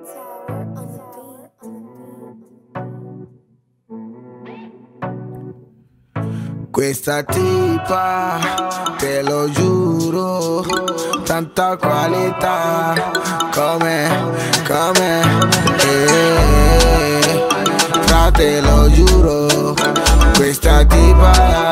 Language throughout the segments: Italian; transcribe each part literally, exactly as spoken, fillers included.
Questa tipa, te lo giuro, tanta qualità, come, come, eh, frate lo giuro, questa tipa,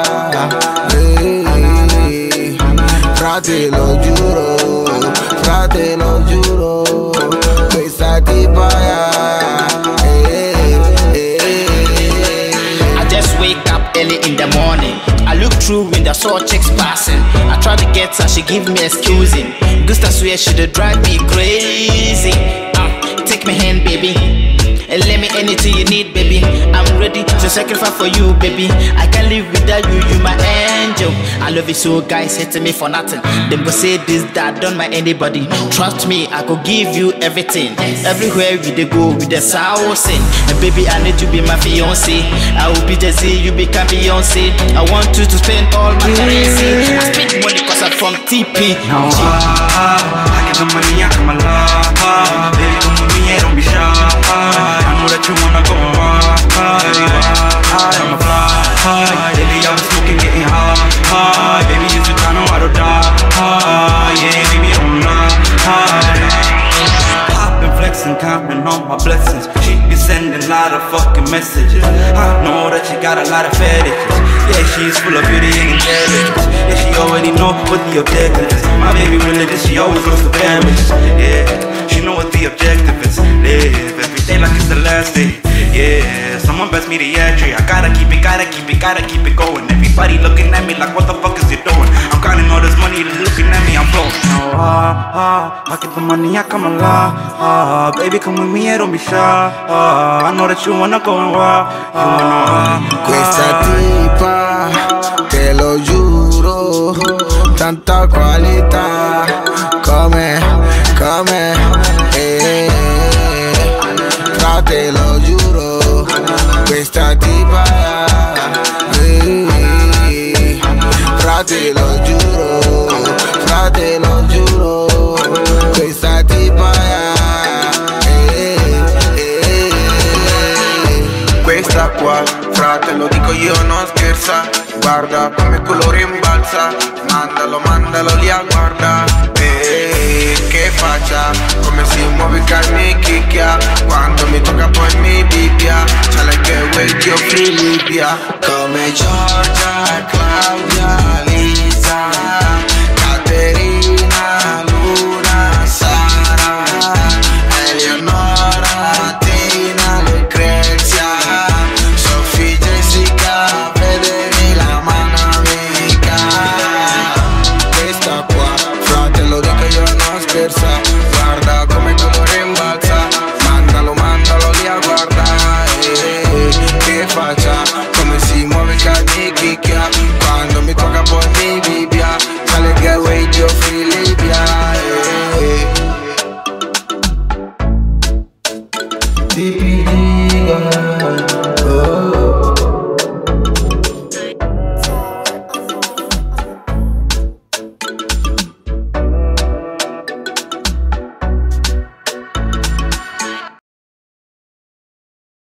eh, frate lo giuro, frate lo giuro, questa tipa, eh, eh, eh. I just wake up early in the morning. I look through when I saw chicks passing. I try to get her, she give me excusing. Gusta swear she dey drive me crazy. Uh, take my hand, baby, and let me anything you need, baby. I'm ready to sacrifice for you, baby. I can't live without you, you my angel. I love you so, guys hate me for nothing. Them go say this, that, don't mind anybody. Trust me, I could give you everything. Everywhere we dey go, with the sousing. And baby, I need you be my fiance. I will be Jay-Z, you become Beyonce. I want you to spend all my currency. I spend money cause I'm from T P G. No, I get the money, I come alive. Baby, come with me, don't be shy. I know that you wanna go hard. I'm a fly. Baby, I was smoking, getting high. Baby, you should know how to die. Yeah, baby, don't lie. Poppin', flexin', counting on my blessings. She be sending a lot of fucking messages. I know that she got a lot of fetishes. Yeah, she's full of beauty and intelligence. Yeah, she already know what the objective is. My baby religious, she always looks for damages. Yeah, she know what the objective is. Live every day like it's the last day. Yeah, someone best me the entry. I gotta keep it, gotta keep it, gotta keep it going. Everybody looking at me like, what the fuck is you doing? I'm counting all this money, looking at me, I'm blowing. No, ah, ah, I get the money, I come alive. Ah, baby, come with me, don't be shy. Ah, I know that you wanna go and wild. You wanna. Questa tipa, te lo giuro, tanta qualità, come, come, eh, frate lo giuro, questa tipa, eh, frate lo giuro, frate lo giuro, questa tipa, eh, eh, eh. Questa qua, frate lo dico io non scherza, guarda come colore imbalza, mandalo, mandalo lì a guarda, eh, che faccia, come si muove carne chicchia, quando mi tocca poi mi bibbia, c'è lei che vuoi che io free Libia, come Giorgia, Claudia, Lisa, Caterina, Luna, Sara, Eleonora, Tina, Lucrezia, Sofì, Jessica, Federica, Manamica. Questa qua, frate lo dico io non scherza, guarda come colore imbalza, mandalo, mandalo lì a guardare, che faccia, come si muove carne chicchia, quando mi tocca poi mi